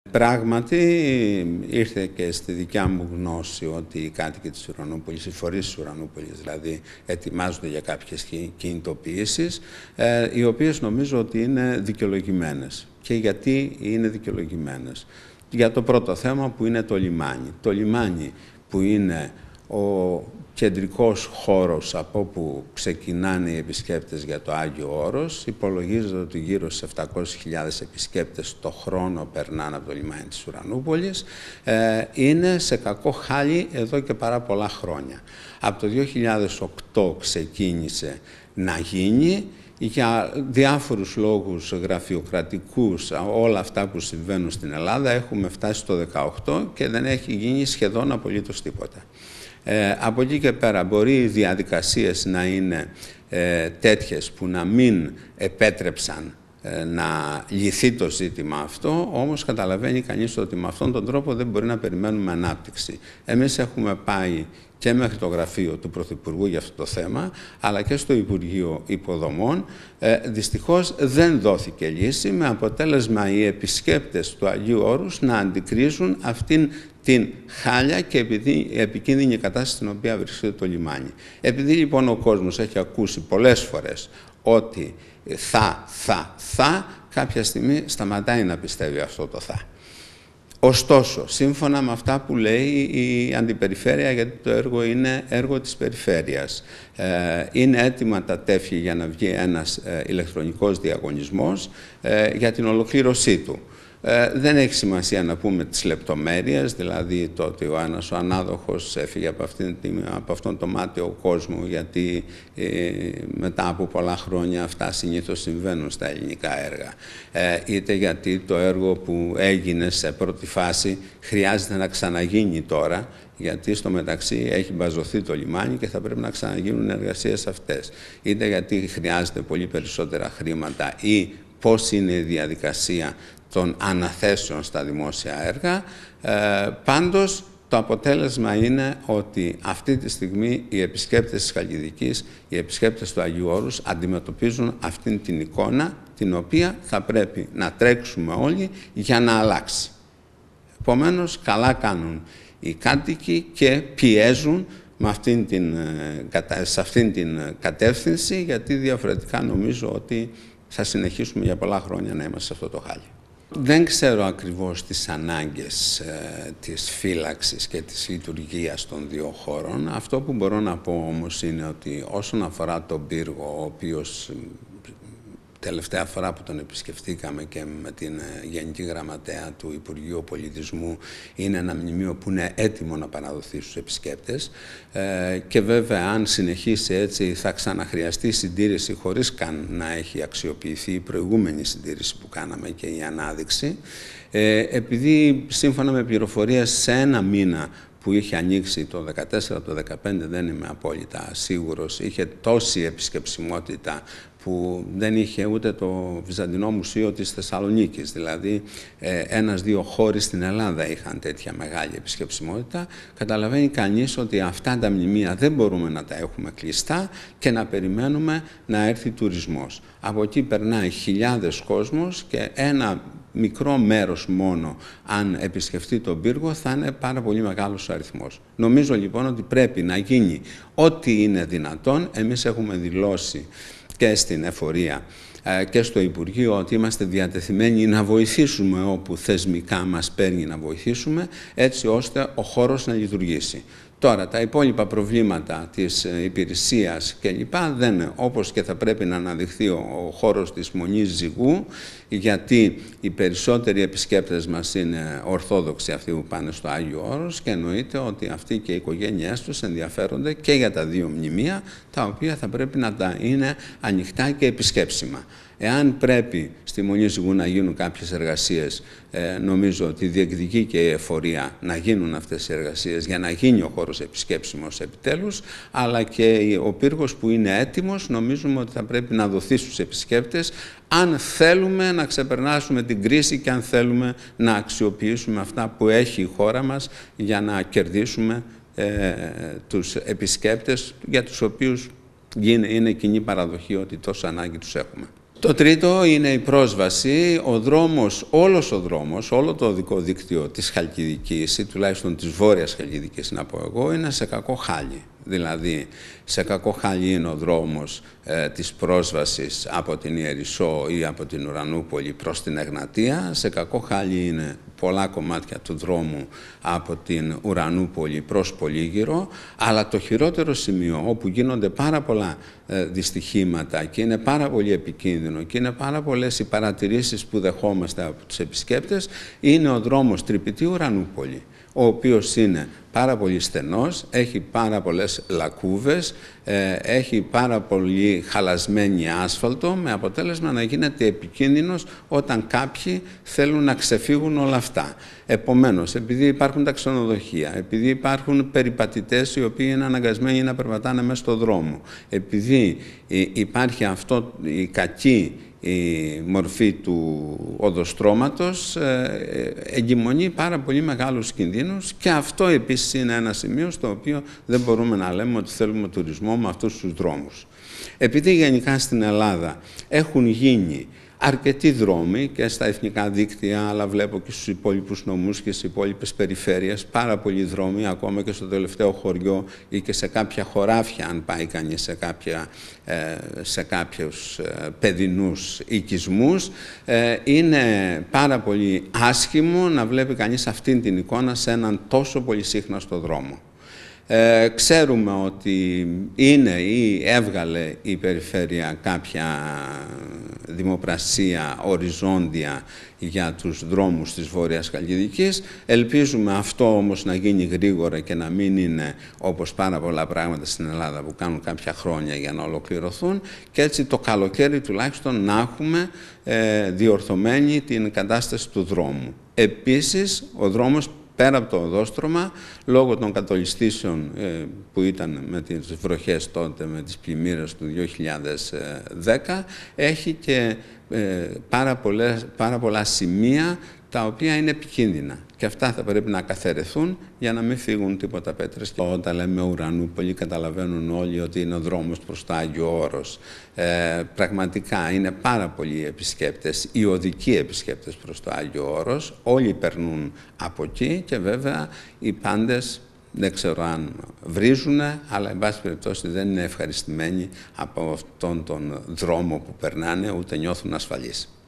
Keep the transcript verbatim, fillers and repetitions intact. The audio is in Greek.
Πράγματι, ήρθε και στη δικιά μου γνώση ότι οι κάτοικοι της Ουρανούπολης, οι φορείς της Ουρανούπολης δηλαδή, ετοιμάζονται για κάποιες κινητοποιήσεις, ε, οι οποίες νομίζω ότι είναι δικαιολογημένες. Και γιατί είναι δικαιολογημένες? Για το πρώτο θέμα που είναι το λιμάνι. Το λιμάνι που είναι ο κεντρικός χώρος από όπου ξεκινάνε οι επισκέπτες για το Άγιο Όρος, υπολογίζεται ότι γύρω στις επτακόσιες χιλιάδες επισκέπτες το χρόνο περνάνε από το λιμάνι της Ουρανούπολης, ε, είναι σε κακό χάλι εδώ και πάρα πολλά χρόνια. Από το δύο χιλιάδες οκτώ ξεκίνησε να γίνει. Για διάφορους λόγους γραφειοκρατικούς, όλα αυτά που συμβαίνουν στην Ελλάδα, έχουμε φτάσει στο δεκαοκτώ και δεν έχει γίνει σχεδόν απολύτως τίποτα. Ε, από εκεί και πέρα μπορεί οι διαδικασίες να είναι ε, τέτοιες που να μην επέτρεψαν ε, να λυθεί το ζήτημα αυτό, όμως καταλαβαίνει κανείς ότι με αυτόν τον τρόπο δεν μπορεί να περιμένουμε ανάπτυξη. Εμείς έχουμε πάει και μέχρι το γραφείο του Πρωθυπουργού για αυτό το θέμα, αλλά και στο Υπουργείο Υποδομών. Ε, δυστυχώς δεν δόθηκε λύση, με αποτέλεσμα οι επισκέπτες του Αγίου Όρους να αντικρίζουν αυτήν την χάλια και επειδή, επικίνδυνη κατάσταση στην οποία βρίσκεται το λιμάνι. Επειδή λοιπόν ο κόσμος έχει ακούσει πολλές φορές ότι θα, θα, θα, κάποια στιγμή σταματάει να πιστεύει αυτό το θα. Ωστόσο, σύμφωνα με αυτά που λέει η Αντιπεριφέρεια, γιατί το έργο είναι έργο της Περιφέρειας, ε, είναι έτοιμα τα τέφη για να βγει ένας ε, ηλεκτρονικός διαγωνισμός ε, για την ολοκλήρωσή του. Ε, δεν έχει σημασία να πούμε τις λεπτομέρειες, δηλαδή το ότι ο ένας ο ανάδοχος έφυγε από, αυτήν, από αυτόν τον μάταιο κόσμο, γιατί ε, μετά από πολλά χρόνια αυτά συνήθως συμβαίνουν στα ελληνικά έργα. Ε, είτε γιατί το έργο που έγινε σε πρώτη φάση χρειάζεται να ξαναγίνει τώρα, γιατί στο μεταξύ έχει μπαζωθεί το λιμάνι και θα πρέπει να ξαναγίνουν εργασίες αυτές. Είτε γιατί χρειάζεται πολύ περισσότερα χρήματα ή πώς είναι η διαδικασία των αναθέσεων στα δημόσια έργα. Ε, πάντως, το αποτέλεσμα είναι ότι αυτή τη στιγμή οι επισκέπτες της Χαλκιδικής, οι επισκέπτες του Αγίου Όρους αντιμετωπίζουν αυτήν την εικόνα, την οποία θα πρέπει να τρέξουμε όλοι για να αλλάξει. Επομένως, καλά κάνουν οι κάτοικοι και πιέζουν με αυτήν την, σε αυτήν την κατεύθυνση, γιατί διαφορετικά νομίζω ότι θα συνεχίσουμε για πολλά χρόνια να είμαστε σε αυτό το χάλι. Δεν ξέρω ακριβώς τις ανάγκες ε, της φύλαξης και της λειτουργίας των δύο χώρων. Αυτό που μπορώ να πω όμως είναι ότι όσον αφορά τον πύργο, ο οποίος τελευταία φορά που τον επισκεφτήκαμε και με την Γενική Γραμματέα του Υπουργείου Πολιτισμού, είναι ένα μνημείο που είναι έτοιμο να παραδοθεί στους επισκέπτες ε, και βέβαια αν συνεχίσει έτσι θα ξαναχρειαστεί συντήρηση χωρίς καν να έχει αξιοποιηθεί η προηγούμενη συντήρηση που κάναμε και η ανάδειξη. Ε, επειδή σύμφωνα με πληροφορίες σε ένα μήνα που είχε ανοίξει το δεκατέσσερα, το δεκαπέντε, δεν είμαι απόλυτα σίγουρος, είχε τόση επισκεψιμότητα που δεν είχε ούτε το Βυζαντινό Μουσείο της Θεσσαλονίκης. Δηλαδή, ε, ένας-δύο χώροι στην Ελλάδα είχαν τέτοια μεγάλη επισκεψιμότητα. Καταλαβαίνει κανείς ότι αυτά τα μνημεία δεν μπορούμε να τα έχουμε κλειστά και να περιμένουμε να έρθει τουρισμός. Από εκεί περνάει χιλιάδες κόσμος και ένα μικρό μέρος μόνο, αν επισκεφτεί τον πύργο, θα είναι πάρα πολύ μεγάλος ο αριθμός. Νομίζω λοιπόν ότι πρέπει να γίνει ό,τι είναι δυνατόν. Εμείς έχουμε δηλώσει και στην εφορία και στο Υπουργείο ότι είμαστε διατεθειμένοι να βοηθήσουμε όπου θεσμικά μας παίρνει να βοηθήσουμε, έτσι ώστε ο χώρος να λειτουργήσει. Τώρα, τα υπόλοιπα προβλήματα της υπηρεσίας κλπ. Δεν είναι, όπως και θα πρέπει να αναδειχθεί ο χώρος της Μονής Ζυγού, γιατί οι περισσότεροι επισκέπτες μας είναι ορθόδοξοι, αυτοί που πάνε στο Άγιο Όρος, και εννοείται ότι αυτοί και οι οικογένειές τους ενδιαφέρονται και για τα δύο μνημεία, τα οποία θα πρέπει να τα είναι ανοιχτά και επισκέψιμα. Εάν πρέπει στη Μονή Ζυγού να γίνουν κάποιες εργασίες, ε, νομίζω ότι διεκδικεί και η εφορία να γίνουν αυτές οι εργασίες για να γίνει ο χώρος επισκέψιμος επιτέλους, αλλά και ο πύργος που είναι έτοιμος νομίζουμε ότι θα πρέπει να δοθεί στους επισκέπτες, αν θέλουμε να ξεπερνάσουμε την κρίση και αν θέλουμε να αξιοποιήσουμε αυτά που έχει η χώρα μας για να κερδίσουμε ε, τους επισκέπτες, για τους οποίους είναι κοινή παραδοχή ότι τόσο ανάγκη τους έχουμε. Το τρίτο είναι η πρόσβαση. Ο δρόμος, όλος ο δρόμος, όλο το οδικό δίκτυο της Χαλκιδικής ή τουλάχιστον της Βόρειας Χαλκιδικής, να πω εγώ, είναι σε κακό χάλι. Δηλαδή, σε κακό χάλι είναι ο δρόμος ε, της πρόσβασης από την Ιερισσό ή από την Ουρανούπολη προς την Εγνατία. Σε κακό χάλι είναι πολλά κομμάτια του δρόμου από την Ουρανούπολη προς Πολύγυρο, αλλά το χειρότερο σημείο όπου γίνονται πάρα πολλά ε, δυστυχήματα και είναι πάρα πολύ επικίνδυνο και είναι πάρα πολλές οι παρατηρήσεις που δεχόμαστε από τους επισκέπτες είναι ο δρόμος Τρυπητή-Ουρανούπολη, ο οποίος είναι πάρα πολύ στενός, έχει πάρα πολλές λακκούβες, ε, έχει πάρα πολύ χαλασμένη άσφαλτο, με αποτέλεσμα να γίνεται επικίνδυνος όταν κάποιοι θέλουν να ξεφύγουν όλα αυτά. Επομένως, επειδή υπάρχουν τα ξενοδοχεία, επειδή υπάρχουν περιπατητές οι οποίοι είναι αναγκασμένοι να περπατάνε μέσα στο δρόμο, επειδή υπάρχει αυτό η κακή η μορφή του οδοστρώματος, εγκυμονεί πάρα πολύ μεγάλους κινδύνους και αυτό επίσης είναι ένα σημείο στο οποίο δεν μπορούμε να λέμε ότι θέλουμε τουρισμό με αυτούς τους δρόμους. Επειδή γενικά στην Ελλάδα έχουν γίνει αρκετοί δρόμοι και στα εθνικά δίκτυα, αλλά βλέπω και στους υπόλοιπους νομούς και στις υπόλοιπες περιφέρειες, πάρα πολλοί δρόμοι, ακόμα και στο τελευταίο χωριό ή και σε κάποια χωράφια, αν πάει κανείς σε, κάποια, σε κάποιους παιδινούς οικισμούς. Είναι πάρα πολύ άσχημο να βλέπει κανείς αυτήν την εικόνα σε έναν τόσο πολύ σύχναστο δρόμο. Ε, ξέρουμε ότι είναι ή έβγαλε η περιφέρεια κάποια δημοπρασία οριζόντια για τους δρόμους της Βόρειας Χαλκιδικής. Ελπίζουμε αυτό όμως να γίνει γρήγορα και να μην είναι όπως πάρα πολλά πράγματα στην Ελλάδα που κάνουν κάποια χρόνια για να ολοκληρωθούν και έτσι το καλοκαίρι τουλάχιστον να έχουμε ε, διορθωμένη την κατάσταση του δρόμου. Επίσης, ο δρόμος πέρα από το οδόστρωμα, λόγω των κατολιστήσεων ε, που ήταν με τις βροχές τότε, με τις πλημμύρες του δύο χιλιάδες δέκα, έχει και ε, πάρα, πολλές, πάρα πολλά σημεία τα οποία είναι επικίνδυνα. Και αυτά θα πρέπει να καθαιρεθούν για να μην φύγουν τίποτα πέτρες. Και όταν λέμε Ουρανούπολη, καταλαβαίνουν όλοι ότι είναι ο δρόμος προς το Άγιο Όρος. Ε, πραγματικά είναι πάρα πολλοί επισκέπτες, οι οδικοί επισκέπτες προς το Άγιο Όρος. Όλοι περνούν από εκεί και βέβαια οι πάντες δεν ξέρω αν βρίζουν, αλλά εν πάση περιπτώσει δεν είναι ευχαριστημένοι από αυτόν τον δρόμο που περνάνε, ούτε νιώθουν ασφαλείς.